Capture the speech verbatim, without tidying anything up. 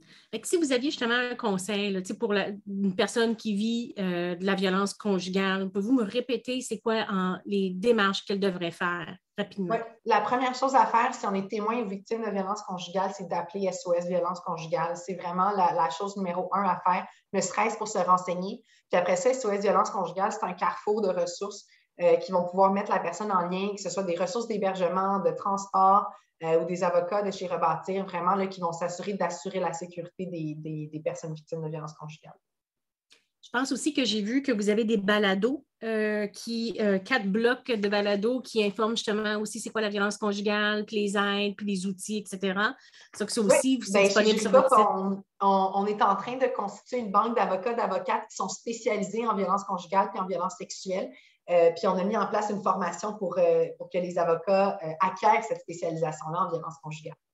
Fait que si vous aviez justement un conseil là, pour la, une personne qui vit euh, de la violence conjugale, pouvez-vous me répéter c'est quoi en, les démarches qu'elle devrait faire rapidement? Oui, la première chose à faire si on est témoin ou victime de violence conjugale, c'est d'appeler S O S Violence conjugale. C'est vraiment la, la chose numéro un à faire, ne serait-ce pour se renseigner. Puis après ça, S O S Violence conjugale, c'est un carrefour de ressources euh, qui vont pouvoir mettre la personne en lien, que ce soit des ressources d'hébergement, de transport euh, ou des avocats de chez Rebâtir, vraiment là, qui vont s'assurer d'assurer la sécurité des, des, des personnes victimes de violence conjugale. Je pense aussi que j'ai vu que vous avez des balados, euh, qui, euh, quatre blocs de balados qui informent justement aussi c'est quoi la violence conjugale, puis les aides, puis les outils, et cetera. Ça, que ça Oui, aussi, c'est bien, chez disponible sur Julipa, votre site. on, on, on est en train de constituer une banque d'avocats, d'avocates qui sont spécialisés en violence conjugale et en violence sexuelle. Euh, puis on a mis en place une formation pour, euh, pour que les avocats euh, acquièrent cette spécialisation-là en violence conjugale.